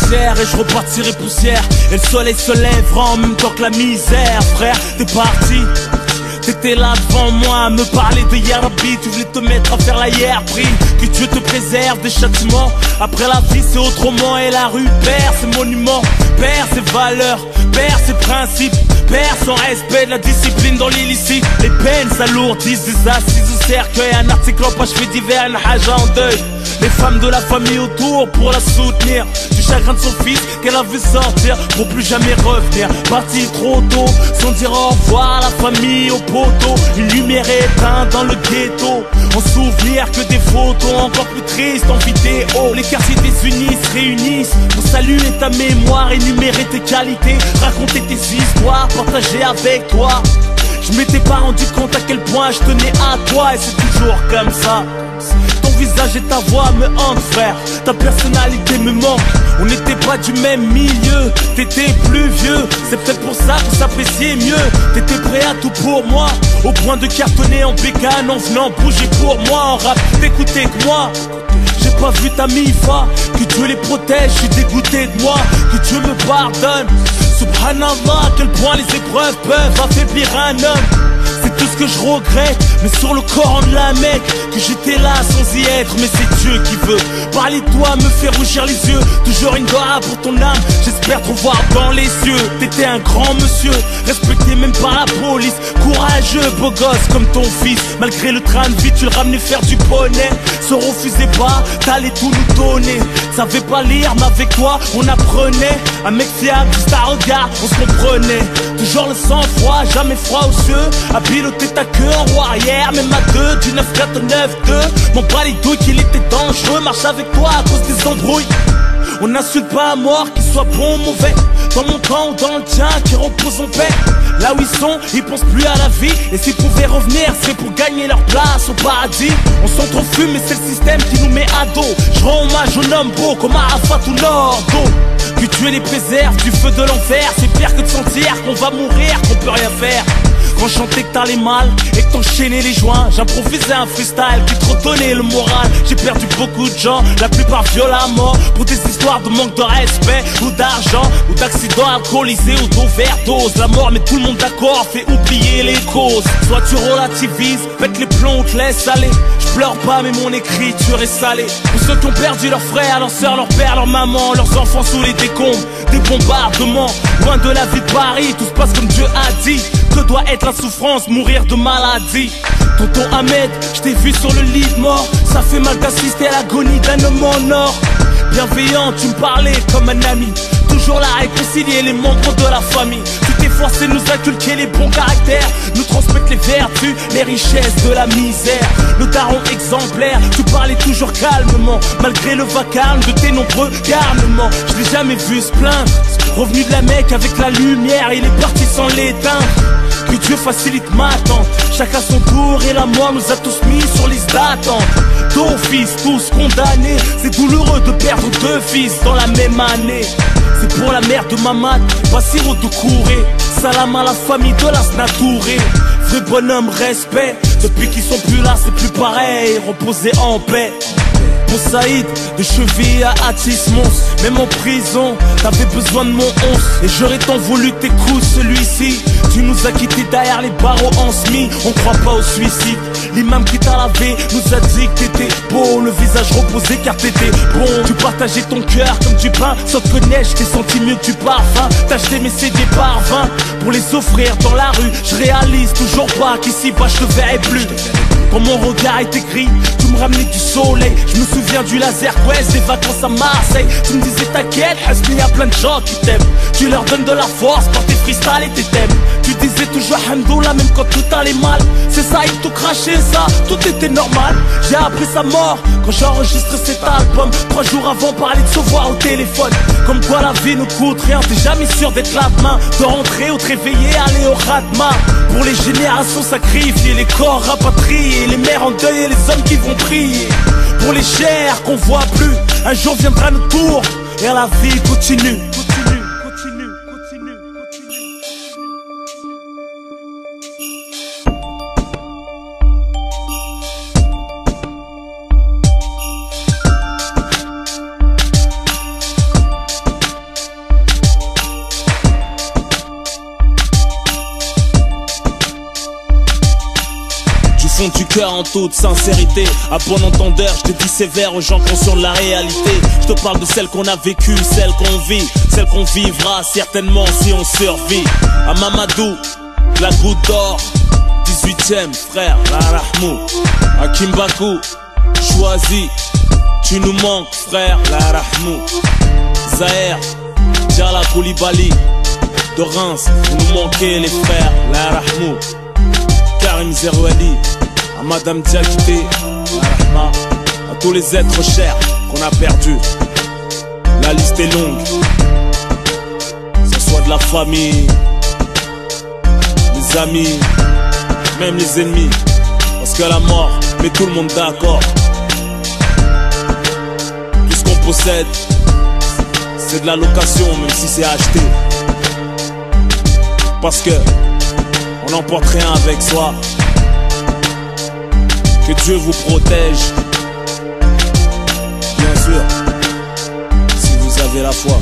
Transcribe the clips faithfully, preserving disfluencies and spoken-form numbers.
poussière et je repartirai poussière. Et le soleil se lèvera en même temps que la misère. Frère, t'es parti, t'étais là devant moi à me parler de Yarabi. Tu voulais te mettre à faire la hier prime. Que Dieu te préserve des châtiments. Après la vie c'est autrement. Et la rue perd ses monuments, perd ses valeurs, perd ses principes, perd son respect de la discipline dans l'illicite. Les peines s'alourdissent, des assises au cercueil. Un article en page fait divers, un haja en deuil. Les femmes de la famille autour pour la soutenir. Du chagrin de son fils qu'elle a vu sortir pour plus jamais revenir. Parti trop tôt sans dire au revoir à la famille, au poteau. Une lumière éteinte dans le ghetto. En souvenir que des photos encore plus tristes en vidéo. Les quartiers désunissent, réunissent pour saluer ta mémoire, énumérer tes qualités, raconter tes histoires, partager avec toi. Je m'étais pas rendu compte à quel point je tenais à toi. Et c'est toujours comme ça. Ton visage et ta voix me hantent, frère. Ta personnalité me manque. On n'était pas du même milieu. T'étais plus vieux. C'est peut-être pour ça qu'on s'appréciait mieux. T'étais prêt à tout pour moi, au point de cartonner en bécane en venant bouger pour moi. En rap, t'écoutais que moi. J'ai pas vu ta mifa. Que Dieu les protège, je suis dégoûté de moi. Que Dieu me pardonne. Subhanallah, à quel point les épreuves peuvent affaiblir un homme. C'est tout ce que je regrette, mais sur le Coran de la Mecque, que j'étais là sans y être. Mais c'est Dieu qui veut parler de toi, me faire rougir les yeux. Toujours une doigt pour ton âme, j'espère te voir dans les yeux. T'étais un grand monsieur, respecté même par la police. Courageux, beau gosse comme ton fils. Malgré le train de vie, tu le ramenais faire du poney. Se refusait pas, t'allais tout nous donner. Savais pas lire, mais avec toi, on apprenait. Un mec fiable, juste à regard, on se comprenait. Toujours le sang-froid, jamais froid aux yeux. À piloter ta queue en roue arrière, même à deux, du neuf quatre neuf deux. M'en bats les douilles qu'il était dangereux. Marche avec toi à cause des embrouilles. On n'insulte pas à mort, qu'ils soient bons ou mauvais. Dans mon camp ou dans le tien, qui repose en paix. Là où ils sont, ils pensent plus à la vie. Et s'ils pouvaient revenir, c'est pour gagner leur place au paradis. On s'entrefume, mais c'est le système qui nous met à dos. Je rends hommage aux hommes beaux comme Arafat ou Nordo. Que Dieu les préserve du feu de l'enfer. C'est pire que de sentir qu'on va mourir, qu'on peut rien faire. Quand je chantais que t'allais mal et que t'enchaînais les joints, j'improvisais un freestyle qui te redonnait le moral. J'ai perdu beaucoup de gens, la plupart violemment, pour des histoires de manque de respect ou d'argent, ou d'accidents alcoolisés ou d'overdose. La mort met tout le monde d'accord, fait oublier les causes. Soit tu relativises, pète les plombs ou te laisses aller. Je pleure pas mais mon écriture est salée. Pour ceux qui ont perdu leurs frères, leurs sœurs, leurs pères, leurs mamans, leurs enfants sous les décombres des bombardements, loin de la vie de Paris, tout se passe comme Dieu a dit. Que doit être la souffrance, mourir de maladie. Tonton Ahmed, je t'ai vu sur le lit de mort. Ça fait mal d'assister à l'agonie d'un homme en or. Bienveillant, tu me parlais comme un ami. Toujours là à réconcilier les membres de la famille. Tu t'es forcé de nous inculquer les bons caractères, nous transmettre les vertus, les richesses de la misère. Le daron exemplaire, tu parlais toujours calmement, malgré le vacarme de tes nombreux garnements. Je l'ai jamais vu se plaindre. Revenu de la Mecque avec la lumière, il est parti sans l'éteindre. Que Dieu facilite ma attente. Chacun son tour et la mort nous a tous mis sur liste d'attente. D'office, tous condamnés. C'est douloureux de perdre deux fils dans la même année. C'est pour la mère de Mamad, Bassiro de Kouré. Salam à la famille de la Snatouré. Vrai bonhomme, respect. Depuis qu'ils sont plus là, c'est plus pareil. Reposer en paix. Pour Saïd, de cheville à Atis Mons. Même en prison, t'avais besoin de mon once. Et j'aurais tant voulu que t'écoutes celui-ci. Tu nous as quittés derrière les barreaux en semi. On croit pas au suicide. L'imam qui t'a lavé nous a dit que t'étais beau. Le visage reposé car t'étais bon. Tu partageais ton cœur comme du pain. Sauf que neige, t'es senti mieux que du parfum. T'as acheté mes C D par vingt pour les offrir dans la rue. Je réalise toujours pas qu'ici bas je te verrai plus. Quand mon regard est écrit, tu me ramenais du soleil. Je me souviens du laser quest, des vacances à Marseille. Tu me disais t'inquiète, il y a plein de gens qui t'aiment. Tu leur donnes de la force par tes freestyles et tes thèmes. Tu disais toujours Hamdoullah même quand tout allait mal. C'est ça, ils t'ont craché ça, tout était normal. J'ai appris sa mort quand j'enregistre cet album. Trois jours avant, parler de se voir au téléphone. Comme quoi la vie ne coûte rien, t'es jamais sûr d'être là demain. De rentrer ou te réveiller, aller au Khatma. Pour les générations sacrifiées, les corps rapatriés, les mères en deuil et les hommes qui vont prier. Pour les chairs qu'on voit plus, un jour viendra notre tour et la vie continue. fond du cœur en toute sincérité. À bon entendeur, je te dis sévère aux gens conscients de la réalité. Je te parle de celle qu'on a vécue, celle qu'on vit, celle qu'on vivra certainement si on survit. À Mamadou, la goutte d'or, dix-huitième frère, la Rahmou. À Kimbaku, choisi, tu nous manques frère, la Rahmou. Zahir, Djala Koulibaly, de Reims, vous nous manquez les frères, la Rahmou. Karim Zerouali, à Madame Diakité, la Rahma, à tous les êtres chers qu'on a perdus. La liste est longue, que ce soit de la famille, les amis, même les ennemis, parce que la mort met tout le monde d'accord. Tout ce qu'on possède, c'est de la location, même si c'est acheté. Parce que on n'emporte rien avec soi. Que Dieu vous protège, bien sûr, si vous avez la foi.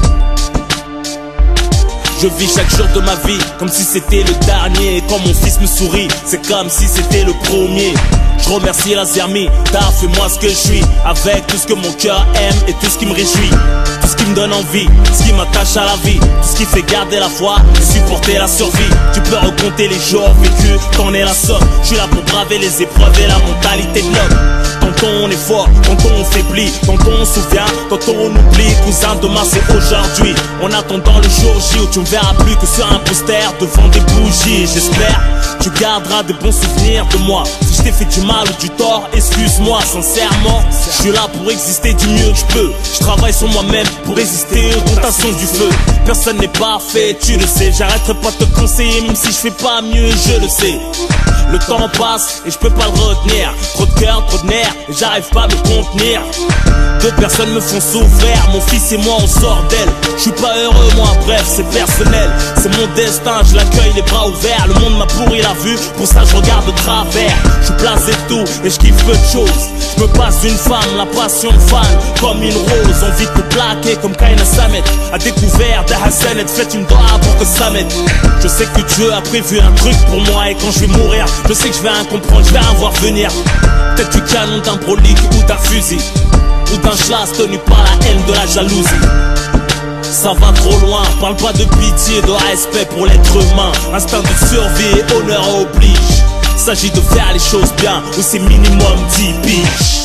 Je vis chaque jour de ma vie comme si c'était le dernier. Quand mon fils me sourit, c'est comme si c'était le premier. Je remercie la Zermi, t'as fait moi ce que je suis, avec tout ce que mon cœur aime et tout ce qui me réjouit. Tout ce qui me donne envie, ce qui m'attache à la vie, tout ce qui fait garder la foi et supporter la survie. Tu peux recompter les jours vécus, t'en es la somme. Je suis là pour braver les épreuves et la mentalité de l'homme. Tantôt on est fort, tantôt on faiblit, tantôt on se souvient, tantôt on oublie. Cousin, demain c'est aujourd'hui. En attendant le jour J où tu me verras plus que sur un poster devant des bougies. J'espère tu garderas de bons souvenirs de moi. Si je t'ai fait du mal ou du tort, excuse-moi sincèrement. Je suis là pour exister du mieux que je peux. Je travaille sur moi-même pour résister aux tentations du feu. Personne n'est parfait, tu le sais. J'arrêterai pas de te conseiller même si je fais pas mieux, je le sais. Le temps passe et je peux pas le retenir. Trop de cœur, trop de nerfs et j'arrive pas à me contenir. Deux personnes me font souffrir, mon fils et moi on sort d'elle. Je suis pas heureux moi, bref c'est personnel. C'est mon destin, je l'accueille les bras ouverts. Le monde m'a pourri la vue, pour ça je regarde de travers. Je suis blasé de tout et je kiffe peu de choses. Je me passe d'une femme, la passion fan, comme une rose. Envie de te plaquer comme Kaina Samet. A découvert de Hassan et fait une doigt pour que ça m'aide. Je sais que Dieu a prévu un truc pour moi et quand je vais mourir, je sais que je vais rien comprendre, je vais rien voir venir. Peut-être du canon d'un brolique ou d'un fusil, ou d'un schlass tenu par la haine de la jalousie. Ça va trop loin, parle pas de pitié, de respect pour l'être humain. Instinct de survie et honneur oblige. S'agit de faire les choses bien, ou c'est minimum dix piges.